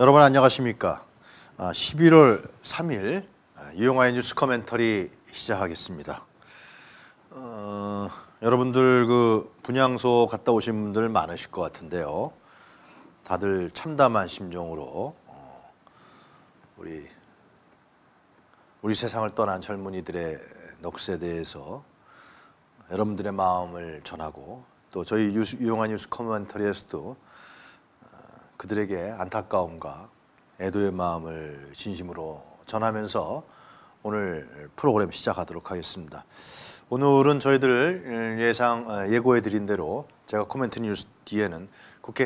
여러분 안녕하십니까? 11월 3일 유용화의 뉴스 커멘터리 시작하겠습니다. 여러분들 그 분향소 갔다 오신 분들 많으실 것 같은데요. 다들 참담한 심정으로 우리 세상을 떠난 젊은이들의 넋에 대해서 여러분들의 마음을 전하고 또 저희 유용화 뉴스 커멘터리에서도 그들에게 안타까움과 애도의 마음을 진심으로 전하면서 오늘 프로그램 시작하도록 하겠습니다. 오늘은 저희들 예고해 드린 대로 제가 코멘트 뉴스 뒤에는 국회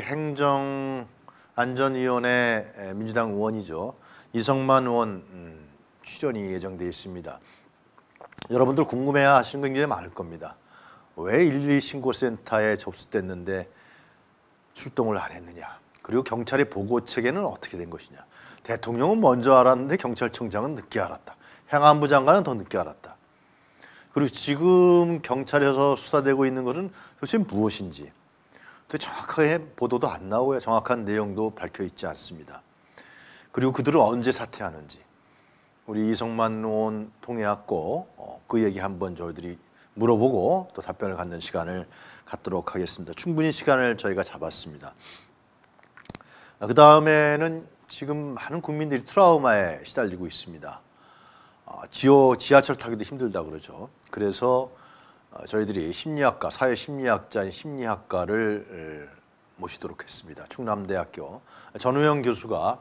행정안전위원회 민주당 의원이죠. 이성만 의원 출연이 예정되어 있습니다. 여러분들 궁금해 하시는 거 굉장히 많을 겁니다. 왜 112 신고센터에 접수됐는데 출동을 안 했느냐. 그리고 경찰의 보고 체계는 어떻게 된 것이냐. 대통령은 먼저 알았는데 경찰청장은 늦게 알았다. 행안부 장관은 더 늦게 알았다. 그리고 지금 경찰에서 수사되고 있는 것은 도대체 무엇인지 정확하게 보도도 안 나오고요. 정확한 내용도 밝혀 있지 않습니다. 그리고 그들은 언제 사퇴하는지 우리 이성만 의원 통해왔고 그 얘기 한번 저희들이 물어보고 또 답변을 갖는 시간을 갖도록 하겠습니다. 충분히 시간을 저희가 잡았습니다. 그 다음에는 지금 많은 국민들이 트라우마에 시달리고 있습니다. 지하철 타기도 힘들다 그러죠. 그래서 저희들이 심리학과, 사회심리학자인 심리학과를 모시도록 했습니다. 충남대학교 전우영 교수가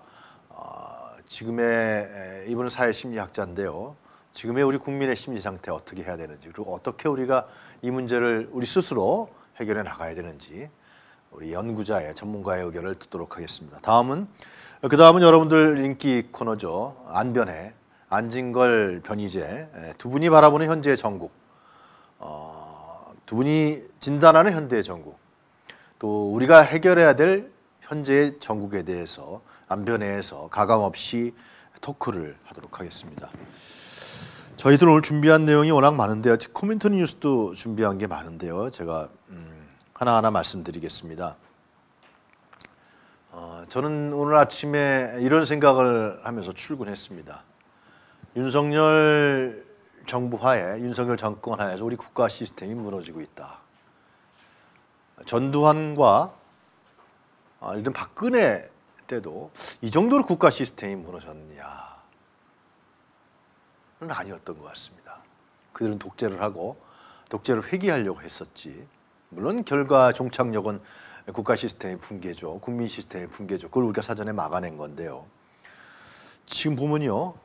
이분은 사회심리학자인데요. 지금의 우리 국민의 심리 상태 어떻게 해야 되는지 그리고 어떻게 우리가 이 문제를 우리 스스로 해결해 나가야 되는지 우리 연구자의 전문가의 의견을 듣도록 하겠습니다. 그 다음은 여러분들 인기 코너죠. 안변회, 안진걸 변희재 두 분이 바라보는 현재의 전국, 두 분이 진단하는 현대의 전국, 또 우리가 해결해야 될 현재의 전국에 대해서 안변회에서 가감없이 토크를 하도록 하겠습니다. 저희들 오늘 준비한 내용이 워낙 많은데요. 코멘트 뉴스도 준비한 게 많은데요. 제가 하나하나 말씀드리겠습니다. 저는 오늘 아침에 이런 생각을 하면서 출근했습니다. 윤석열 정부 하에, 윤석열 정권 하에서 우리 국가 시스템이 무너지고 있다. 전두환과 이런 박근혜 때도 이 정도로 국가 시스템이 무너졌느냐는 아니었던 것 같습니다. 그들은 독재를 하고 독재를 회귀하려고 했었지. 물론 결과 종착역은 국가 시스템의 붕괴죠. 국민 시스템의 붕괴죠. 그걸 우리가 사전에 막아낸 건데요. 지금 보면요.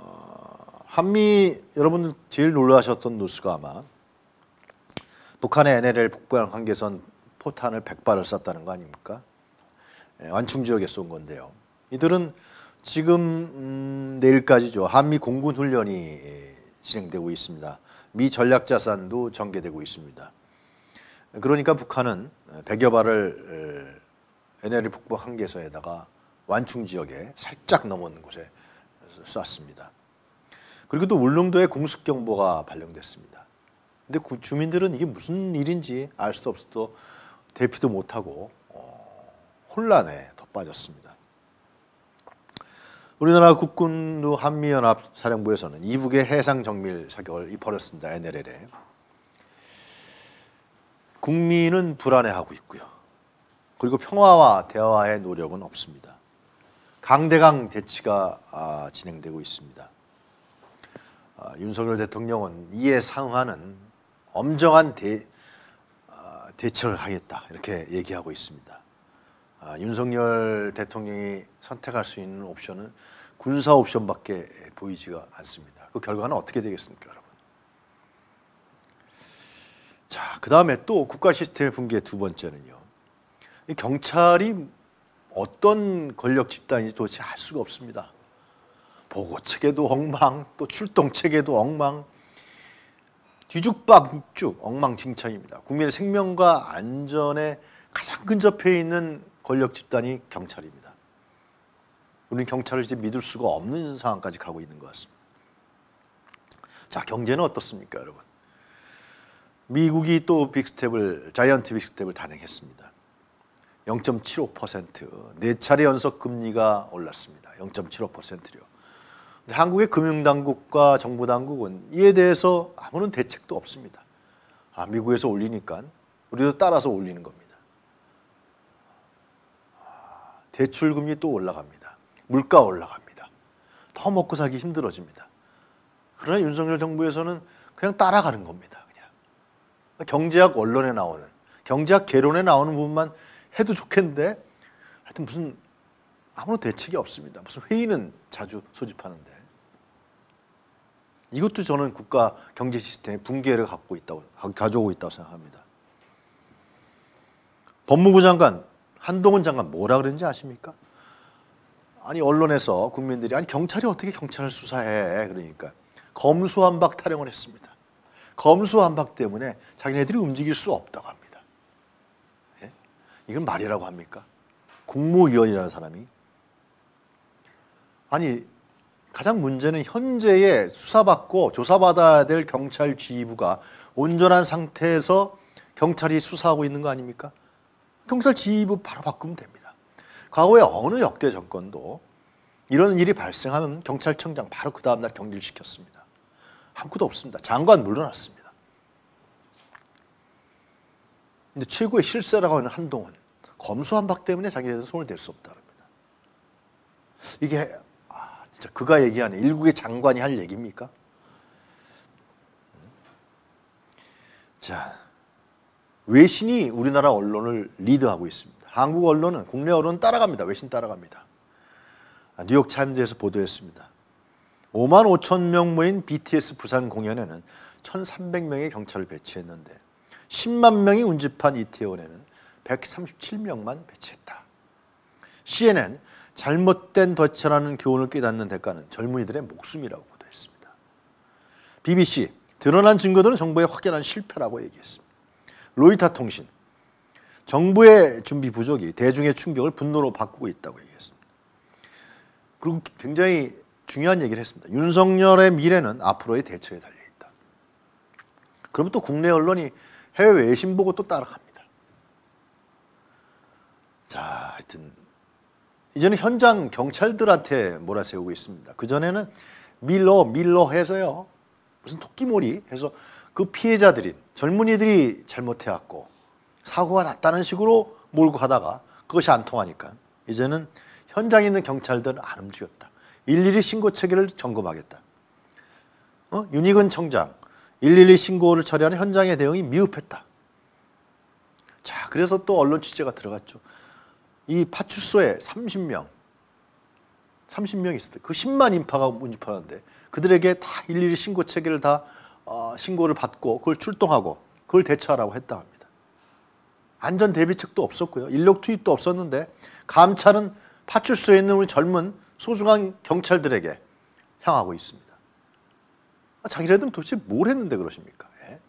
한미 여러분들 제일 놀라셨던 뉴스가 아마 북한의 NLL 북방 한계선 포탄을 100발을 쐈다는 거 아닙니까? 완충 지역에 쏜 건데요. 이들은 지금 내일까지죠. 한미 공군 훈련이 진행되고 있습니다. 미 전략자산도 전개되고 있습니다. 그러니까 북한은 100여 발을 NLL 북방 한계선에다가 완충 지역에 살짝 넘은 곳에 쐈습니다. 그리고 또 울릉도에 공습경보가 발령됐습니다. 근데 주민들은 이게 무슨 일인지 알 수 없어도 대피도 못하고 혼란에 더 빠졌습니다. 우리나라 국군도 한미연합사령부에서는 이북의 해상 정밀 사격을 벌였습니다. NLL에. 국민은 불안해하고 있고요. 그리고 평화와 대화의 노력은 없습니다. 강대강 대치가 진행되고 있습니다. 윤석열 대통령은 이에 상응하는 엄정한 대처를 하겠다 이렇게 얘기하고 있습니다. 윤석열 대통령이 선택할 수 있는 옵션은 군사 옵션밖에 보이지가 않습니다. 그 결과는 어떻게 되겠습니까, 여러분? 자, 그 다음에 또 국가 시스템의 붕괴 두 번째는요. 이 경찰이 어떤 권력 집단인지 도대체 알 수가 없습니다. 보고 체계도 엉망, 또 출동 체계도 엉망, 뒤죽박죽 엉망진창입니다. 국민의 생명과 안전에 가장 근접해 있는 권력 집단이 경찰입니다. 우리는 경찰을 이제 믿을 수가 없는 상황까지 가고 있는 것 같습니다. 자, 경제는 어떻습니까, 여러분? 미국이 또 자이언트 빅스텝을 단행했습니다. 0.75%, 네 차례 연속 금리가 올랐습니다. 0.75%요. 한국의 금융당국과 정부당국은 이에 대해서 아무런 대책도 없습니다. 미국에서 올리니까 우리도 따라서 올리는 겁니다. 대출금리 또 올라갑니다. 물가 올라갑니다. 더 먹고 살기 힘들어집니다. 그러나 윤석열 정부에서는 그냥 따라가는 겁니다. 그냥 경제학 언론에 나오는, 경제학 개론에 나오는 부분만 해도 좋겠는데 하여튼 무슨 아무런 대책이 없습니다. 무슨 회의는 자주 소집하는데 이것도 저는 국가 경제 시스템의 붕괴를 가져오고 있다고 생각합니다. 법무부 장관 한동훈 장관 뭐라 그랬는지 아십니까? 아니 언론에서 국민들이 아니 경찰이 어떻게 경찰을 수사해? 그러니까 검수완박 타령을 했습니다. 검수완박 때문에 자기네들이 움직일 수 없다고 합니다. 예? 이건 말이라고 합니까? 국무위원이라는 사람이. 아니 가장 문제는 현재의 수사받고 조사받아야 될 경찰 지휘부가 온전한 상태에서 경찰이 수사하고 있는 거 아닙니까? 경찰 지휘부 바로 바꾸면 됩니다. 과거에 어느 역대 정권도 이런 일이 발생하면 경찰청장 바로 그 다음날 격리를 시켰습니다. 아무것도 없습니다. 장관 물러났습니다. 근데 최고의 실세라고 하는 한동훈, 검수완박 때문에 자기네들은 손을 댈 수 없다 합니다. 이게 진짜 그가 얘기하는 일국의 장관이 할 얘기입니까? 자, 외신이 우리나라 언론을 리드하고 있습니다. 한국 언론은, 국내 언론은 따라갑니다. 외신 따라갑니다. 뉴욕 타임즈에서 보도했습니다. 5만 5천 명 모인 BTS 부산 공연에는 1,300명의 경찰을 배치했는데 10만 명이 운집한 이태원에는 137명만 배치했다. CNN, 잘못된 덫이라는 교훈을 깨닫는 대가는 젊은이들의 목숨이라고 보도했습니다. BBC, 드러난 증거들은 정부의 확연한 실패라고 얘기했습니다. 로이터 통신, 정부의 준비 부족이 대중의 충격을 분노로 바꾸고 있다고 얘기했습니다. 그리고 굉장히 중요한 얘기를 했습니다. 윤석열의 미래는 앞으로의 대처에 달려있다. 그러면 또 국내 언론이 해외 외신 보고 또 따라갑니다. 자, 하여튼 이제는 현장 경찰들한테 몰아세우고 있습니다. 그전에는 밀러 해서요. 무슨 토끼몰이 해서 그 피해자들이 젊은이들이 잘못해왔고 사고가 났다는 식으로 몰고 가다가 그것이 안 통하니까 이제는 현장에 있는 경찰들은 안 움직였다. 일일이 신고 체계를 점검하겠다. 윤희근 청장 112 신고를 처리하는 현장의 대응이 미흡했다. 자, 그래서 또 언론 취재가 들어갔죠. 이 파출소에 30명 있었대. 그 10만 인파가 운집하는데 그들에게 다 일일이 신고 체계를 다 신고를 받고 그걸 출동하고 그걸 대처하라고 했다 합니다. 안전 대비책도 없었고요. 인력 투입도 없었는데 감찰은 파출소에 있는 우리 젊은 소중한 경찰들에게 향하고 있습니다. 자기네들은 도대체 뭘 했는데 그러십니까? 예?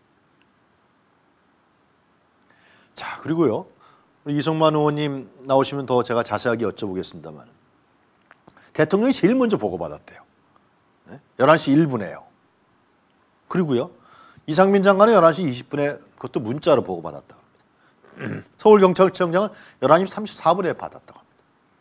자, 그리고요. 우리 이성만 의원님 나오시면 더 제가 자세하게 여쭤보겠습니다만 대통령이 제일 먼저 보고받았대요. 11시 1분에요. 그리고요. 이상민 장관은 11시 20분에 그것도 문자로 보고받았다고 합니다. 서울경찰청장은 11시 34분에 받았다고 합니다.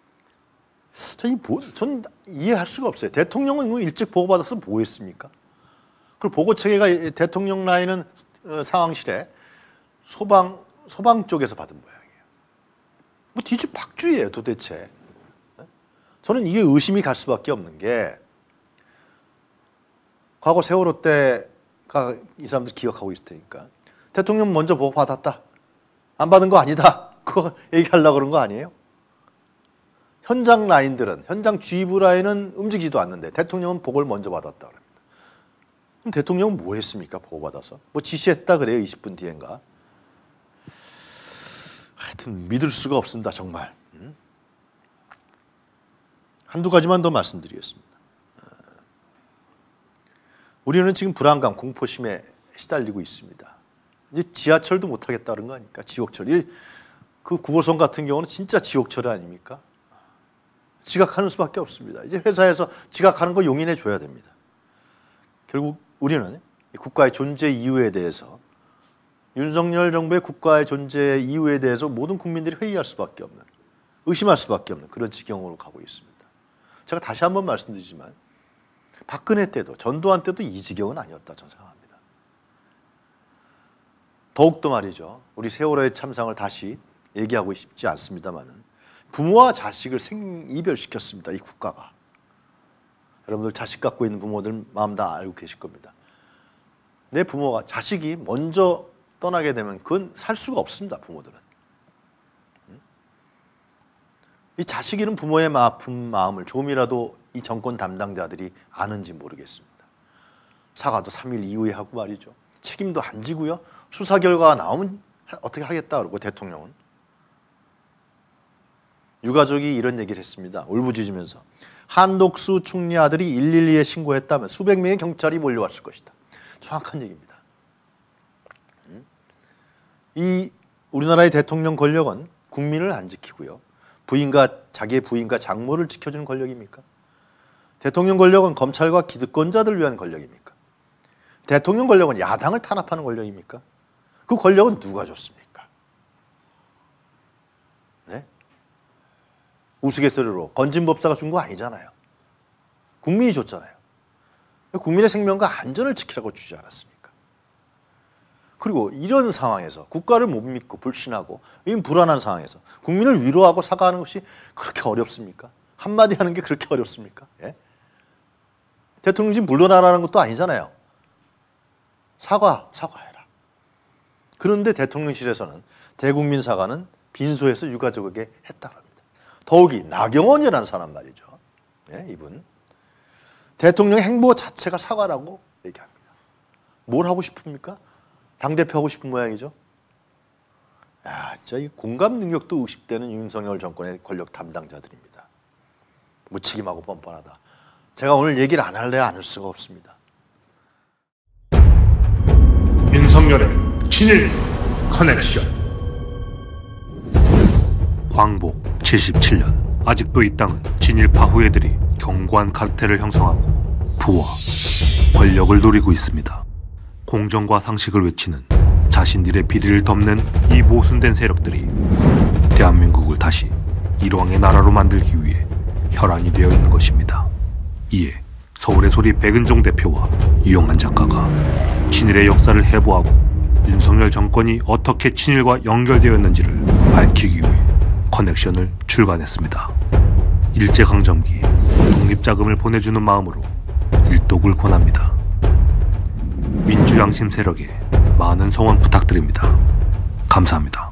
전 이해할 수가 없어요. 대통령은 일찍 보고받아서 뭐 했습니까? 그리고 보고체계가 대통령 라인은 상황실에 소방 쪽에서 받은 모양이에요. 뭐 뒤죽박죽이에요 도대체. 저는 이게 의심이 갈 수밖에 없는 게 과거 세월호 때가 이 사람들 기억하고 있을 테니까 대통령 먼저 보고 받았다. 안 받은 거 아니다. 그거 얘기하려고 그런 거 아니에요? 현장 라인들은, 현장 지휘부 라인은 움직이지도 않는데 대통령은 보고를 먼저 받았다 그럽니다. 그럼 대통령은 뭐 했습니까? 보고받아서. 뭐 지시했다 그래요. 20분 뒤엔가. 하여튼 믿을 수가 없습니다. 정말. 한두 가지만 더 말씀드리겠습니다. 우리는 지금 불안감, 공포심에 시달리고 있습니다. 이제 지하철도 못 하겠다 그런 거 아닙니까? 지옥철. 그 9호선 같은 경우는 진짜 지옥철 아닙니까? 지각하는 수밖에 없습니다. 이제 회사에서 지각하는 거 용인해 줘야 됩니다. 결국 우리는 국가의 존재 이유에 대해서 윤석열 정부의 국가의 존재 이유에 대해서 모든 국민들이 회의할 수밖에 없는, 의심할 수밖에 없는 그런 지경으로 가고 있습니다. 제가 다시 한번 말씀드리지만 박근혜 때도 전두환 때도 이 지경은 아니었다 저는 생각합니다. 더욱더 말이죠. 우리 세월호의 참상을 다시 얘기하고 싶지 않습니다만은 부모와 자식을 생이별시켰습니다. 이 국가가. 여러분들 자식 갖고 있는 부모들 마음 다 알고 계실 겁니다. 내 부모가 자식이 먼저 떠나게 되면 그건 살 수가 없습니다. 부모들은. 이 자식 잃은 부모의 아픈 마음을 조금이라도 이 정권 담당자들이 아는지 모르겠습니다. 사과도 3일 이후에 하고 말이죠. 책임도 안 지고요. 수사 결과가 나오면 어떻게 하겠다 그러고 대통령은. 유가족이 이런 얘기를 했습니다. 울부짖으면서. 한독수 총리 아들이 112에 신고했다면 수백 명의 경찰이 몰려왔을 것이다. 정확한 얘기입니다. 이 우리나라의 대통령 권력은 국민을 안 지키고요. 자기의 부인과 장모를 지켜주는 권력입니까? 대통령 권력은 검찰과 기득권자들을 위한 권력입니까? 대통령 권력은 야당을 탄압하는 권력입니까? 그 권력은 누가 줬습니까? 네? 우스갯소리로 건진법사가 준 거 아니잖아요. 국민이 줬잖아요. 국민의 생명과 안전을 지키라고 주지 않았습니까? 그리고 이런 상황에서 국가를 못 믿고 불신하고 이 불안한 상황에서 국민을 위로하고 사과하는 것이 그렇게 어렵습니까? 한마디 하는 게 그렇게 어렵습니까? 예? 대통령님 물러나라는 것도 아니잖아요. 사과해라. 그런데 대통령실에서는 대국민 사과는 빈소에서 유가족에게 했다고 합니다. 더욱이 나경원이라는 사람 말이죠. 예, 이분. 대통령의 행보 자체가 사과라고 얘기합니다. 뭘 하고 싶습니까? 당대표 하고 싶은 모양이죠. 야, 진짜 이 공감 능력도 의식되는 윤석열 정권의 권력 담당자들입니다. 무책임하고 뻔뻔하다. 제가 오늘 얘기를 안 할래야 안 할 수가 없습니다. 윤석열의 친일 커넥션. 광복 77년 아직도 이 땅은 친일파 후예들이 견고한 카르텔을 형성하고 부와 권력을 누리고 있습니다. 공정과 상식을 외치는 자신들의 비리를 덮는 이 모순된 세력들이 대한민국을 다시 일왕의 나라로 만들기 위해 혈안이 되어 있는 것입니다. 이에 서울의 소리 백은종 대표와 이용한 작가가 친일의 역사를 해부하고 윤석열 정권이 어떻게 친일과 연결되었는지를 밝히기 위해 커넥션을 출간했습니다. 일제강점기 독립자금을 보내주는 마음으로 일독을 권합니다. 민주양심 세력에 많은 성원 부탁드립니다. 감사합니다.